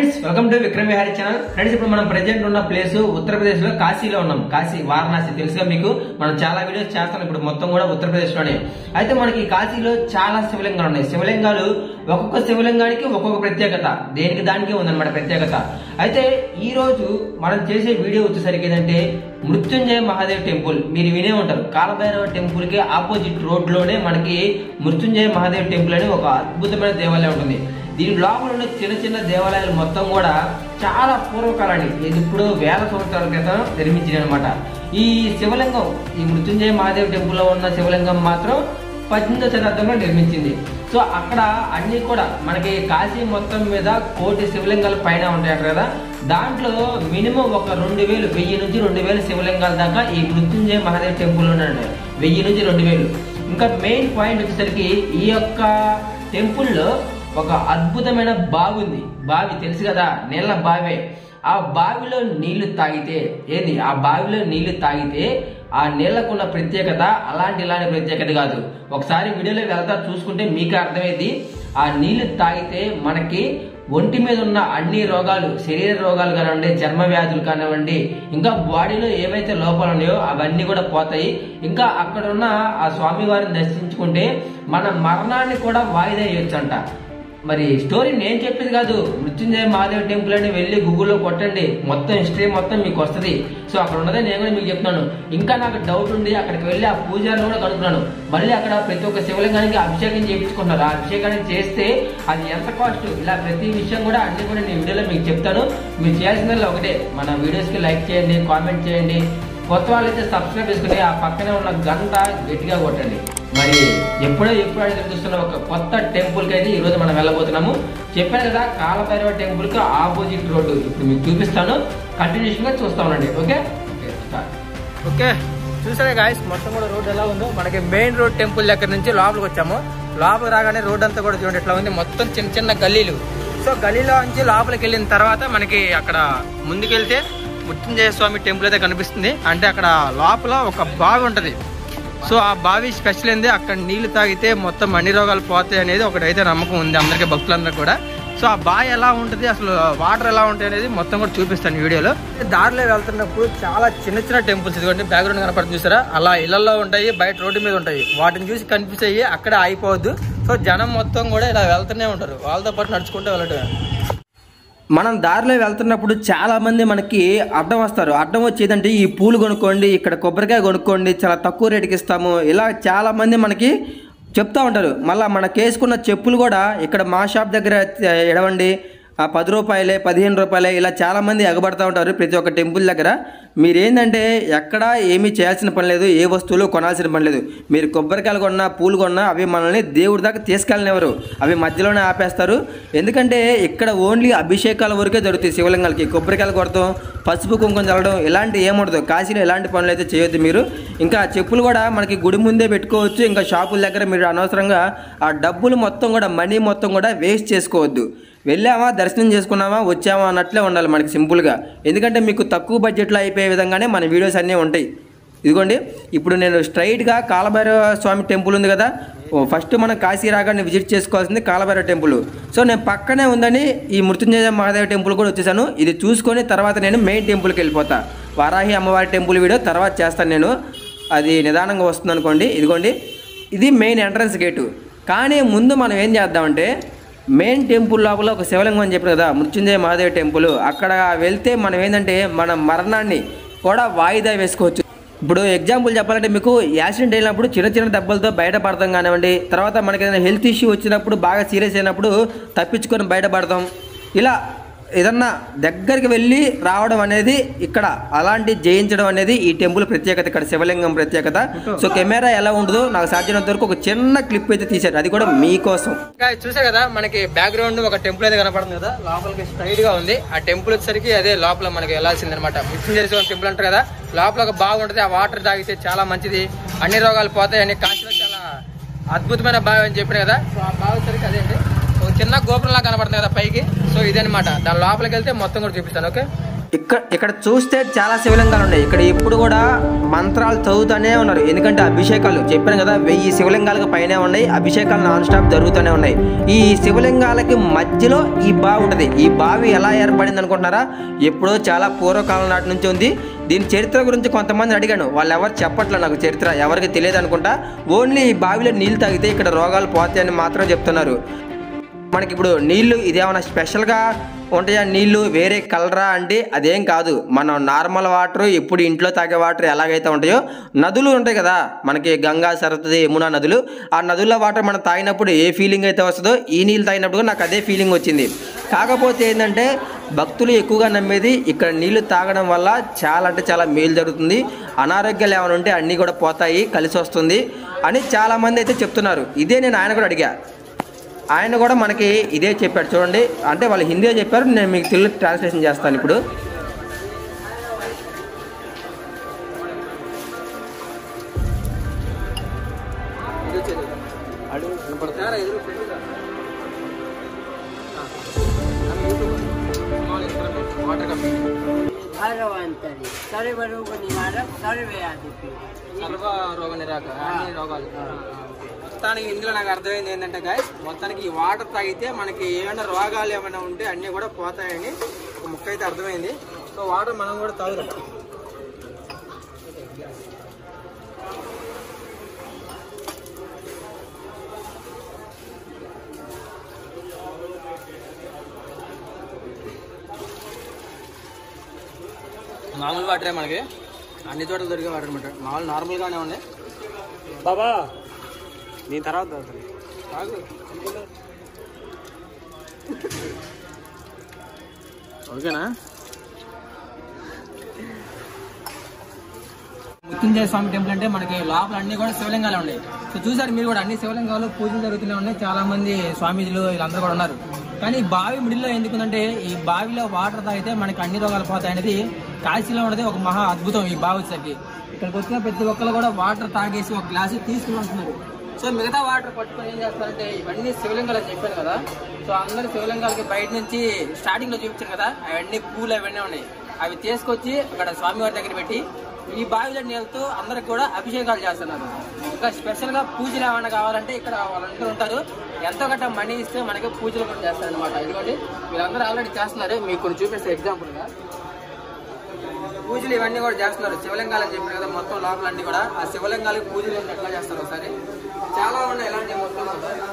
Friends welcome to Vikram Vihari channel. Friends ఇప్పుడు మనం present ఉన్న ప్లేస్ ఉత్తరప్రదేశ్ లో కాశీలో ఉన్నాం. కాశీ వారణాసి తెలుసుగా మీకు, మనం చాలా వీడియోస్ చేస్తాం ఇప్పుడు మొత్తం కూడా ఉత్తరప్రదేశ్ లోనే. అయితే మనకి కాశీలో చాలా శివలింగాలు ఉన్నాయి. శివలింగాలు ఒక్కొక్క శివలింగానికి ఒక్కొక్క ప్రత్యేకత, దేనికి దానికి ఉందన్నమాట ప్రత్యేకత. అయితే ఈ రోజు మనం చేసే వీడియో వచ్చేసరికి ఏంటంటే మృత్యుంజయ మహాదేవ్ టెంపుల్. మీరు వినే ఉంటారు, కాలభైరవ టెంపుల్ కి ఆపోజిట్ రోడ్ లోనే మనకి మృత్యుంజయ మహాదేవ్ టెంపుల్ అని ఒక అద్భుతమైన దేవాలయం ఉంటుంది. దీని లోపల ఉన్న చిన్న చిన్న దేవాలయాలు మొత్తం కూడా చాలా పూర్వకాలాన్ని, ఇది ఇప్పుడు వేల సంవత్సరాల క్రితం నిర్మించింది అనమాట. ఈ శివలింగం, ఈ మృత్యుంజయ మహాదేవ్ టెంపుల్ లో ఉన్న శివలింగం మాత్రం 18వ శతాబ్దంలో నిర్మించింది. సో అక్కడ అన్ని కూడా మనకి కాశీ మొత్తం మీద 1,000 శివలింగాల పైన ఉంటాయి కదా. దాంట్లో మినిమం ఒక 1000 నుంచి 2000 శివలింగాల దాకా ఈ మృత్యుంజయ మహాదేవ్ టెంపుల్ ఉన్నాయి. 1000 నుంచి 2000. ఇంకా మెయిన్ పాయింట్ వచ్చేసరికి ఈ యొక్క టెంపుల్లో ఒక అద్భుతమైన బావి ఉంది. బావి తెలుసు కదా, నీళ్ళ బావే. ఆ బావిలో నీళ్లు తాగితే ఏంది, ఆ బావిలో నీళ్లు తాగితే ఆ నీళ్లకున్న ప్రత్యేకత ఇలాంటి ప్రత్యేకత కాదు. ఒకసారి వీడియోలో వెళ్తా చూసుకుంటే మీకు అర్థమైంది. ఆ నీళ్లు తాగితే మనకి ఒంటి మీద ఉన్న అన్ని రోగాలు, శరీర రోగాలు కానివ్వండి, చర్మ వ్యాధులు కానివ్వండి, ఇంకా బాడీలో ఏవైతే లోపాలు ఉన్నాయో అవన్నీ కూడా పోతాయి. ఇంకా అక్కడ ఉన్న ఆ స్వామి వారిని దర్శించుకుంటే మన మరణాన్ని కూడా వాయిదా వేయొచ్చంట. మరి స్టోరీ నేను చెప్పేది కాదు, మృత్యుంజయ మహాదేవ్ టెంపుల్ అని వెళ్ళి గూగుల్లో కొట్టండి, మొత్తం హిస్టరీ మొత్తం మీకు వస్తుంది. సో అక్కడ ఉన్నదే నేను కూడా మీకు చెప్తున్నాను. ఇంకా నాకు డౌట్ ఉంది, అక్కడికి వెళ్ళి ఆ పూజారిని కూడా కనుక్కున్నాను. మళ్ళీ అక్కడ ప్రతి ఒక్క శివలింగానికి అభిషేకం చేయించుకుంటున్నారు. ఆ అభిషేకాన్ని చేస్తే అది ఎంత కాస్ట్, ఇలా ప్రతి విషయం కూడా అన్ని కూడా నేను వీడియోలో మీకు చెప్తాను. మీరు చేయాల్సిందల్లా ఒకటే, మన వీడియోస్కి లైక్ చేయండి, కామెంట్ చేయండి. కొత్త వాళ్ళైతే సబ్స్క్రైబ్ చేసుకుని ఆ పక్కనే ఉన్న గంట గట్టిగా కొట్టండి. మరి ఎప్పుడు చూస్తున్న ఒక కొత్త టెంపుల్ కి అయితే ఈ రోజు మనం వెళ్ళబోతున్నాము. చెప్పాను కదా, కాలభైరవ టెంపుల్ కి ఆపోజిట్ రోడ్డు ఇప్పుడు మీకు చూపిస్తాను. కంటిన్యూషన్ గా చూస్తా ఉండండి. ఓకే ఓకే చూసారా గాయస్, మొత్తం కూడా రోడ్ ఎలా ఉందో. మనకి మెయిన్ రోడ్ టెంపుల్ దగ్గర నుంచి లోపలికి వచ్చాము. లోపలికి రాగానే రోడ్ అంతా కూడా చూడండి ఎట్లా ఉంది, మొత్తం చిన్న చిన్న గల్లీలు. సో గల్లీలో నుంచి లోపలికి వెళ్ళిన తర్వాత మనకి అక్కడ ముందుకెళ్తే మృత్యుంజయ స్వామి టెంపుల్ అయితే కనిపిస్తుంది. అంటే అక్కడ లోపల ఒక బావి ఉంటది. సో ఆ బావి స్పెషల్ ఏంది, అక్కడ నీళ్లు తాగితే మొత్తం అన్ని రోగాలు పోతాయి అనేది ఒకటైతే నమ్మకం ఉంది అందరికీ, భక్తులందరూ కూడా. సో ఆ బావి ఎలా ఉంటుంది, అసలు వాటర్ ఎలా ఉంటాయి అనేది మొత్తం కూడా చూపిస్తాను వీడియోలో. దారిలో వెళ్తున్నప్పుడు చాలా చిన్న చిన్న టెంపుల్స్, ఇదిగోండి బ్యాక్గ్రౌండ్ కనపడుతుంది చూసారా, అలా ఇళ్లలో ఉంటాయి, బయట రోడ్డు మీద ఉంటాయి. వాటిని చూసి కన్ఫ్యూజ్ అయ్యి అక్కడ ఆగిపోవద్దు. సో జనం మొత్తం కూడా ఇలా వెళ్తూనే ఉంటారు, వాళ్ళతో పాటు నడుచుకుంటూ వెళ్ళటమే. మనం దారిలో వెళ్తున్నప్పుడు చాలా మంది మనకి అడ్డం వస్తారు. అడ్డం వచ్చేదంటే ఈ పూలు కొనుక్కోండి, ఇక్కడ కొబ్బరికాయ కొనుక్కోండి, చాలా తక్కువ రేటుకి ఇస్తాము, ఇలా చాలా మంది మనకి చెప్తూ ఉంటారు. మళ్ళీ మనకి వేసుకున్న చెప్పులు కూడా ఇక్కడ మా షాప్ దగ్గర ఎడవండి, 10 రూపాయలే 15 రూపాయలే, ఇలా చాలామంది ఎగబడుతూ ఉంటారు ప్రతి ఒక్క టెంపుల్ దగ్గర. మీరేంటంటే ఎక్కడ ఏమీ చేయాల్సిన పని లేదు, ఏ వస్తువులు కొనాల్సిన పని లేదు. మీరు కొబ్బరికాయలు కొన్నా, పూలు కొన్నా అవి మనల్ని దేవుడి దాకా తీసుకెళ్ళనివ్వరు, అవి మధ్యలోనే ఆపేస్తారు. ఎందుకంటే ఇక్కడ ఓన్లీ అభిషేకాల వరకే జరుగుతాయి శివలింగాలకి. కొబ్బరికాయలు కొడతాం, పసుపు కుంకుమ చల్లడం ఇలాంటి ఏముండదు. కాశీలో ఎలాంటి పనులు అయితే చేయొద్దు మీరు. ఇంకా చెప్పులు కూడా మనకి గుడి ముందే పెట్టుకోవచ్చు. ఇంకా షాపుల దగ్గర మీరు అనవసరంగా ఆ డబ్బులు మొత్తం కూడా, మనీ మొత్తం కూడా వేస్ట్ చేసుకోవద్దు. వెళ్ళామా, దర్శనం చేసుకున్నామా, వచ్చామా అన్నట్లే ఉండాలి మనకి సింపుల్గా. ఎందుకంటే మీకు తక్కువ బడ్జెట్లో అయిపోయే విధంగానే మన వీడియోస్ అన్నీ ఉంటాయి. ఇదిగోండి, ఇప్పుడు నేను స్ట్రైట్గా కాలభైరవ స్వామి టెంపుల్ ఉంది కదా, ఫస్ట్ మనం కాశీ రాగానే విజిట్ చేసుకోవాల్సింది కాలభైరవ టెంపుల్. సో నేను పక్కనే ఉందని ఈ మృత్యుంజయ మహాదేవ్ టెంపుల్ కూడా వచ్చేసాను. ఇది చూసుకొని తర్వాత నేను మెయిన్ టెంపుల్కి వెళ్ళిపోతా. వారాహి అమ్మవారి టెంపుల్ వీడియో తర్వాత చేస్తాను నేను, అది నిదానంగా వస్తుంది అనుకోండి. ఇదిగోండి, ఇది మెయిన్ ఎంట్రన్స్ గేటు. కానీ ముందు మనం ఏం చేద్దామంటే, మెయిన్ టెంపుల్ లోపల ఒక శివలింగం అని చెప్పారు కదా, మృత్యుంజయ మహాదేవ్ టెంపుల్, అక్కడ వెళ్తే మనం ఏంటంటే మన మరణాన్ని కూడా వాయిదా వేసుకోవచ్చు. ఇప్పుడు ఎగ్జాంపుల్ చెప్పాలంటే, మీకు యాక్సిడెంట్ అయినప్పుడు చిన్న చిన్న దెబ్బలతో బయటపడతాం కానివ్వండి, తర్వాత మనకి ఏదైనా హెల్త్ ఇష్యూ వచ్చినప్పుడు బాగా సీరియస్ అయినప్పుడు తప్పించుకొని బయటపడతాం. ఇలా ఏదన్నా దగ్గరికి వెళ్ళి రావడం అనేది ఇక్కడ అలాంటి జయించడం అనేది ఈ టెంపుల్ ప్రత్యేకత, ఇక్కడ శివలింగం ప్రత్యేకత. సో కెమెరా ఎలా ఉండదో నాకు సాధ్యమైనంత వరకు ఒక చిన్న క్లిప్ అయితే తీశారు, అది కూడా మీకోసం. చూసా కదా, మనకి బ్యాక్గ్రౌండ్ ఒక టెంపుల్ అయితే కనపడుతుంది కదా, లోపలికి స్ట్రైట్ గా ఉంది. ఆ టెంపుల్ వచ్చేసరికి అదే లోపల మనకి వెళ్ళాల్సింది అనమాట. మృత్యుంజయ స్వామి టెంపుల్ అంటారు కదా, లోపల ఒక బాగుంటది. ఆ వాటర్ తాగితే చాలా మంచిది, అన్ని రోగాలు పోతాయి అని కాశీలో చాలా అద్భుతమైన బావి అని చెప్పారు కదా. సో ఆ బావి వచ్చేసరికి అదేంటి ఒక చిన్న గోపురంలా కనపడుతుంది కదా పైకి. సో ఇదనమాట, దాని లోపలికి వెళ్తే మొత్తం కూడా చూపిస్తాను. ఓకే ఇక్కడ చూస్తే చాలా శివలింగాలు ఉన్నాయి. ఇక్కడ ఎప్పుడు కూడా మంత్రాలు చదువుతూనే ఉన్నారు. ఎందుకంటే అభిషేకాలు చెప్పాను కదా, 1000 శివలింగాలకు పైనే ఉన్నాయి. అభిషేకాలు నాన్ స్టాప్ జరుగుతూనే ఉన్నాయి. ఈ శివలింగాలకి మధ్యలో ఈ బావి ఉంటుంది. ఈ బావి ఎలా ఏర్పడింది అనుకుంటున్నారా? ఎప్పుడో చాలా పూర్వకాలం నాటి నుంచి ఉంది. దీని చరిత్ర గురించి కొంతమంది అడిగాను, వాళ్ళు ఎవరు చెప్పట్లే నాకు చరిత్ర, ఎవరికి తెలియదు అనుకుంటా. ఓన్లీ ఈ బావిలో నీళ్ళు తాగితే ఇక్కడ రోగాలు పోతాయని మాత్రం చెప్తున్నారు. మనకి ఇప్పుడు నీళ్లు ఇదేమన్నా స్పెషల్గా ఉంటాయా? నీళ్లు వేరే కలరా అంటే అదేం కాదు. మనం నార్మల్ వాటర్ ఎప్పుడు ఇంట్లో తాగే వాటర్ ఎలాగైతే ఉంటాయో, నదులు ఉంటాయి కదా మనకి, గంగా, సరస్వతి, యమునా నదులు. ఆ నదుల వాటర్ మనం తాగినప్పుడు ఏ ఫీలింగ్ అయితే వస్తుందో, ఈ నీళ్ళు తాగినప్పుడు నాకు అదే ఫీలింగ్ వచ్చింది. కాకపోతే ఏంటంటే భక్తులు ఎక్కువగా నమ్మేది ఇక్కడ నీళ్లు తాగడం వల్ల చాలా అంటే చాలా మేలు జరుగుతుంది, అనారోగ్యాలు ఏమైనా ఉంటే అన్నీ కూడా పోతాయి, కలిసి వస్తుంది అని చాలామంది అయితే చెప్తున్నారు. ఇదే నేను ఆయన కూడా అడిగా, ఆయన కూడా మనకి ఇదే చెప్పాడు. చూడండి, అంటే వాళ్ళు హిందీ చెప్పారు, నేను మీకు తెలుగు ట్రాన్స్లేషన్ చేస్తాను ఇప్పుడు. మొత్తానికి ఇందులో నాకు అర్థమైంది ఏంటంటే గైస్, మొత్తానికి ఈ వాటర్ తాగితే మనకి ఏమైనా రోగాలు ఏమైనా ఉంటే అన్నీ కూడా పోతాయని ఒక ముక్క అయితే అర్థమైంది. సో వాటర్ మనం కూడా తాగుదాం. మామూలు వాటరే మనకి అన్ని చోట్ల దొరికే వాటర్ అనమాట. మామూలు నార్మల్గానే ఉన్నాయి. బాబా నేను తర్వాత తాగు. ఓకేనా? మృత్యుంజయ స్వామి టెంపుల్ అంటే మనకి లోపల అన్ని కూడా శివలింగాలు ఉన్నాయి. సో చూసారు మీరు కూడా, అన్ని శివలింగాలు పూజలు జరుగుతూనే ఉన్నాయి. చాలా మంది స్వామీజీలు వీళ్ళందరూ కూడా ఉన్నారు. కానీ బావి మిడిల్లో ఎందుకుందంటే, ఈ బావిలో వాటర్ తాగితే మనకి అన్ని రోగాలు పోతాయి అనేది కాశీలో ఉన్నది ఒక మహా అద్భుతం. ఈ బావి వచ్చేసరికి ఇక్కడికి వచ్చిన ప్రతి ఒక్కరు కూడా వాటర్ తాగేసి ఒక గ్లాసు తీసుకుని ఉంటున్నారు. సో మిగతా వాటర్ పట్టుకొని ఏం చేస్తారంటే, ఇవన్నీ శివలింగాలు అని చెప్పాను కదా, సో అందరు శివలింగాలకి బయట నుంచి స్టార్టింగ్ లో చూపించారు కదా, అవన్నీ పూలు అవన్నీ ఉన్నాయి. అవి తీసుకొచ్చి అక్కడ స్వామివారి దగ్గర పెట్టి ఈ బావిలో నీళ్ళతో అందరికి కూడా అభిషేకాలు చేస్తున్నారు. ఇంకా స్పెషల్ గా పూజలు ఏమైనా కావాలంటే ఇక్కడ వాళ్ళందరూ ఉంటారు. ఎంతో గట్ట మనీ ఇస్తే మనకి పూజలు కూడా చేస్తారు అనమాట. ఇదిగోండి వీళ్ళందరూ ఆల్రెడీ చేస్తున్నారు. మీకు కొన్ని చూపిస్తే ఎగ్జాంపుల్ గా పూజలు ఇవన్నీ కూడా చేస్తున్నారు. శివలింగాలు అని చెప్పారు కదా, మొత్తం లోపల అన్ని కూడా ఆ శివలింగాలకు పూజలు ఎట్లా చేస్తారు ఒకసారి. చాలా ఉన్నాయి ఇలాంటి మొత్తం.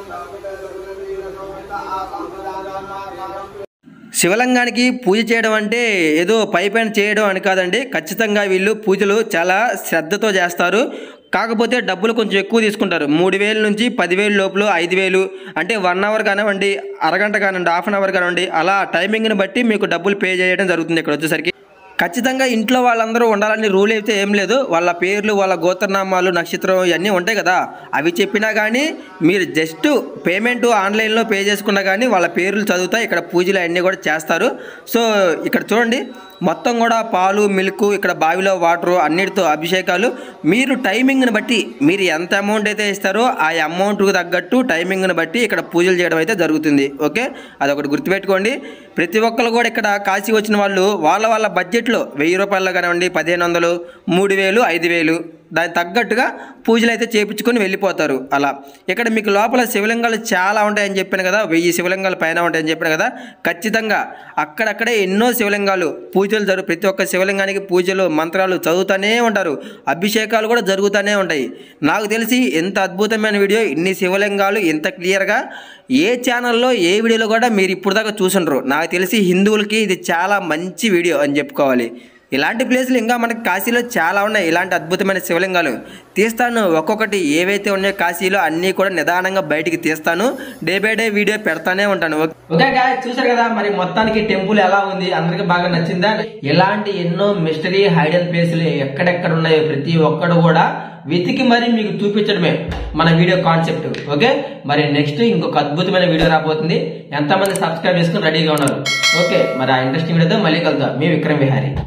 శివలింగానికి పూజ చేయడం అంటే ఏదో పైపైన చేయడం అని కాదండి. ఖచ్చితంగా వీళ్ళు పూజలు చాలా శ్రద్ధతో చేస్తారు. కాకపోతే డబ్బులు కొంచెం ఎక్కువ తీసుకుంటారు. 3000 నుంచి 10,000 లోపల, 5,000 అంటే 1 అవర్ కానివ్వండి, అరగంట కానివ్వండి, హాఫ్ అన్ అవర్ కానివ్వండి, అలా టైమింగ్ని బట్టి మీకు డబ్బులు పే చేయడం జరుగుతుంది ఇక్కడ వచ్చేసరికి. ఖచ్చితంగా ఇంట్లో వాళ్ళందరూ ఉండాలని రూల్ అయితే ఏం లేదు. వాళ్ళ పేర్లు, వాళ్ళ గోత్రనామాలు, నక్షత్రం ఇవన్నీ ఉంటాయి కదా, అవి చెప్పినా కానీ మీరు జస్ట్ పేమెంట్ ఆన్లైన్లో పే చేసుకున్నా కానీ వాళ్ళ పేర్లు చదువుతా ఇక్కడ పూజలు అన్నీ కూడా చేస్తారు. సో ఇక్కడ చూడండి, మొత్తం కూడా పాలు, మిల్క్, ఇక్కడ బావిలో వాటరు, అన్నిటితో అభిషేకాలు. మీరు టైమింగ్ని బట్టి మీరు ఎంత అమౌంట్ అయితే ఇస్తారో ఆ అమౌంట్కి తగ్గట్టు టైమింగ్ని బట్టి ఇక్కడ పూజలు చేయడం అయితే జరుగుతుంది. ఓకే, అదొకటి గుర్తుపెట్టుకోండి. ప్రతి ఒక్కరు కూడా ఇక్కడ కాశీ వచ్చిన వాళ్ళు వాళ్ళ బడ్జెట్లో 1000 రూపాయలు కానివ్వండి, 1500, 3000, 5000 దానికి తగ్గట్టుగా పూజలు అయితే చేయించుకొని వెళ్ళిపోతారు. అలా ఇక్కడ మీకు లోపల శివలింగాలు చాలా ఉంటాయని చెప్పాను కదా, 1000 శివలింగాలు పైన ఉంటాయని చెప్పాను కదా. ఖచ్చితంగా అక్కడక్కడే ఎన్నో శివలింగాలు పూజలు ప్రతి ఒక్క శివలింగానికి పూజలు, మంత్రాలు చదువుతూనే ఉంటారు. అభిషేకాలు కూడా జరుగుతూనే ఉంటాయి. నాకు తెలిసి ఎంత అద్భుతమైన వీడియో, ఇన్ని శివలింగాలు ఎంత క్లియర్గా ఏ ఛానల్లో ఏ వీడియోలో కూడా మీరు ఇప్పుడు దాకా చూసుంటారు. నాకు తెలిసి హిందువులకి ఇది చాలా మంచి వీడియో అని చెప్పుకోవాలి. ఇలాంటి ప్లేసులు ఇంకా మనకి కాశీలో చాలా ఉన్నాయి. ఇలాంటి అద్భుతమైన శివలింగాలు తీస్తాను. ఒక్కొక్కటి ఏవైతే ఉన్నాయో కాశీలో అన్నీ కూడా నిదానంగా బయటికి తీస్తాను. డే బై డే వీడియో పెడతానే ఉంటాను. ఓకే గాయ్స్, చూసారు కదా మరి మొత్తానికి టెంపుల్ ఎలా ఉంది, అందరికి బాగా నచ్చిందా? ఇలాంటి ఎన్నో మిస్టరీ హైడెన్ ప్లేసులు ఎక్కడెక్కడ ఉన్నాయో ప్రతి ఒక్కడు కూడా వెతికి మరి మీకు చూపించడమే మన వీడియో కాన్సెప్ట్. ఓకే, మరి నెక్స్ట్ ఇంకొక అద్భుతమైన వీడియో రాబోతుంది. ఎంతమంది సబ్స్క్రైబ్ చేసుకుని రెడీగా ఉన్నారు? ఓకే, మరి ఆ ఇంట్రెస్టింగ్ వీడియోతో మళ్ళీ కలుద్దాం. మీ విక్రమ్ విహారీ.